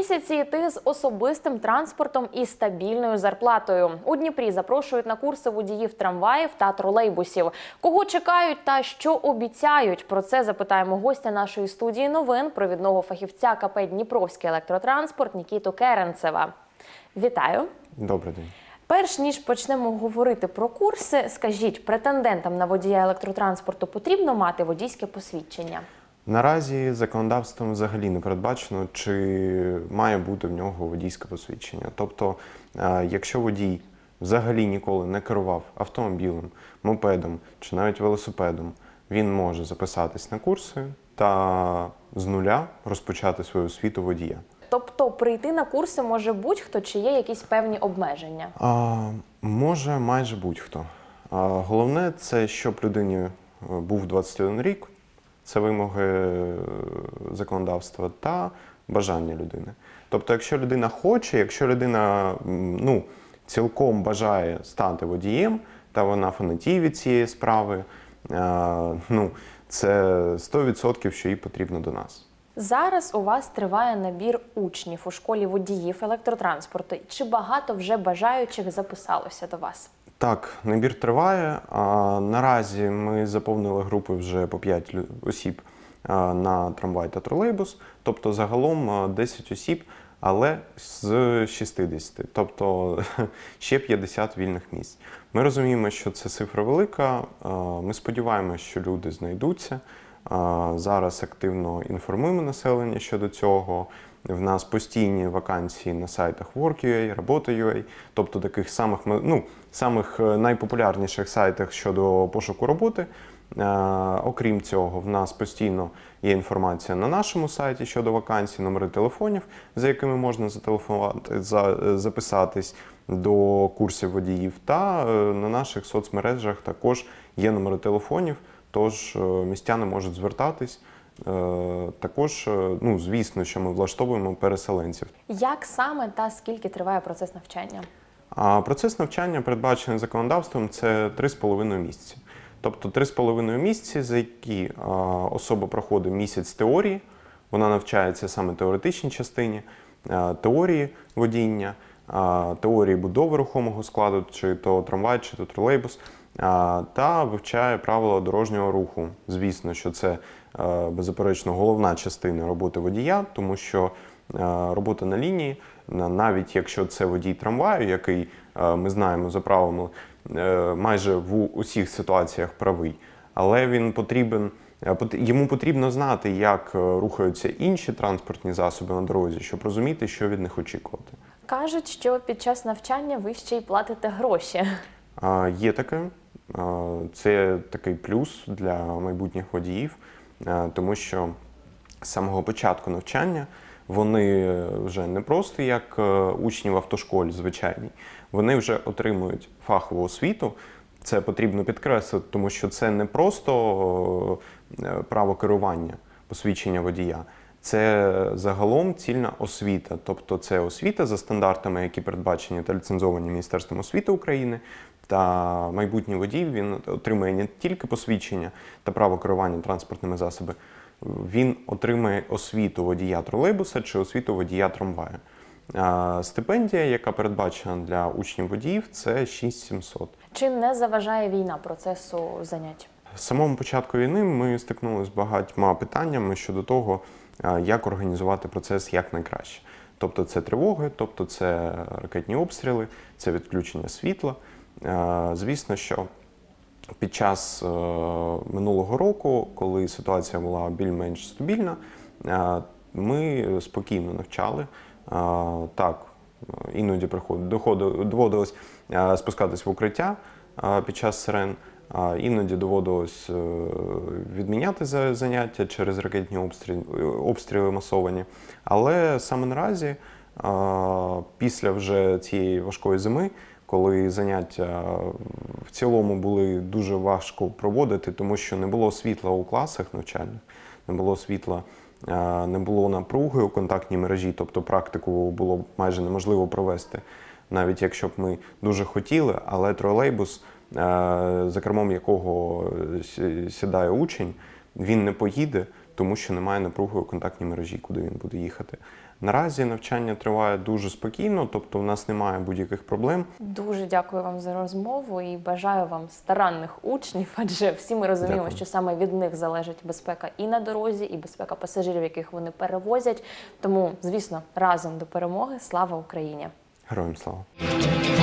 місяці йти з особистим транспортом і стабільною зарплатою. У Дніпрі запрошують на курси водіїв трамваїв та тролейбусів. Кого чекають та що обіцяють? Про це запитаємо гостя нашої студії новин, провідного фахівця КП «Дніпровський електротранспорт» Нікіту Керенцева. Вітаю. Добрий день. Перш ніж почнемо говорити про курси, скажіть, претендентам на водія електротранспорту потрібно мати водійське посвідчення? Наразі законодавством взагалі не передбачено, чи має бути в нього водійське посвідчення. Тобто, якщо водій взагалі ніколи не керував автомобілем, мопедом чи навіть велосипедом, він може записатись на курси та з нуля розпочати свою освіту водія. Тобто прийти на курси може будь-хто, чи є якісь певні обмеження? Може майже будь-хто. Головне – це щоб людині був 21 рік, це вимоги законодавства та бажання людини. Тобто, якщо людина хоче, якщо людина цілком бажає стати водієм, та вона фанатіє від цієї справи, це 100%, що їй потрібно до нас. Зараз у вас триває набір учнів у школі водіїв електротранспорту. Чи багато вже бажаючих записалося до вас? Так, набір триває. Наразі ми заповнили групи вже по 5 осіб на трамвай та тролейбус. Тобто загалом 10 осіб, але з 60. Тобто ще 50 вільних місць. Ми розуміємо, що це цифра велика. Ми сподіваємося, що люди знайдуться. Зараз активно інформуємо населення щодо цього. В нас постійні вакансії на сайтах Work.ua, Робота.ua, тобто таких самих найпопулярніших сайтах щодо пошуку роботи. Окрім цього, в нас постійно є інформація на нашому сайті щодо вакансій, номери телефонів, за якими можна зателефонувати, записатись до курсів водіїв. Та на наших соцмережах також є номери телефонів, тож містяни можуть звертатись. Також, звісно, що ми влаштовуємо переселенців. Як саме та скільки триває процес навчання? Процес навчання, передбачений законодавством, це 3,5 місяці. Тобто 3,5 місяці, за які особа проходить місяць теорії, вона навчається саме теоретичній частині, теорії водіння, теорії будови рухомого складу, чи то трамвай, чи то тролейбус, та вивчає правила дорожнього руху. Звісно, що це, беззаперечно, головна частина роботи водія, тому що робота на лінії, навіть якщо це водій трамваю, який, ми знаємо за правилами, майже в усіх ситуаціях правий, але йому потрібно знати, як рухаються інші транспортні засоби на дорозі, щоб розуміти, що від них очікувати. Кажуть, що під час навчання ви ще й платите гроші. Є таке. Це такий плюс для майбутніх водіїв, тому що з самого початку навчання вони вже не просто як учні в автошколі звичайній, вони вже отримують фахову освіту. Це потрібно підкреслити, тому що це не просто право керування, посвідчення водія. Це загалом цільна освіта. Тобто це освіта за стандартами, які передбачені та ліцензовані Міністерством освіти України. Та майбутній водій, він отримує не тільки посвідчення та право керування транспортними засобами, він отримує освіту водія тролейбуса чи освіту водія трамваю. Стипендія, яка передбачена для учнів водіїв, це 6700. Чи не заважає війна процесу занять? З самого початку війни ми стикнулися з багатьма питаннями щодо того, як організувати процес якнайкраще. Тобто це тривоги, тобто це ракетні обстріли, це відключення світла. Звісно, що під час минулого року, коли ситуація була більш-менш стабільна, ми спокійно навчали. Так, іноді доводилось спускатись в укриття під час сирен, іноді доводилось відміняти заняття через ракетні обстріли масовані. Але саме наразі, після вже цієї важкої зими, коли заняття в цілому були дуже важко проводити, тому що не було світла у класах навчальних, не було світла, не було напруги у контактній мережі, тобто практику було майже неможливо провести, навіть якщо б ми дуже хотіли, але тролейбус, за кермом якого сідає учень, він не поїде, тому що немає напруги у контактній мережі, куди він буде їхати. Наразі навчання триває дуже спокійно, тобто у нас немає будь-яких проблем. Дуже дякую вам за розмову і бажаю вам старанних учнів, адже всі ми розуміємо, Дякую. що саме від них залежить безпека і на дорозі, і безпека пасажирів, яких вони перевозять. Тому, звісно, разом до перемоги. Слава Україні! Героям слава!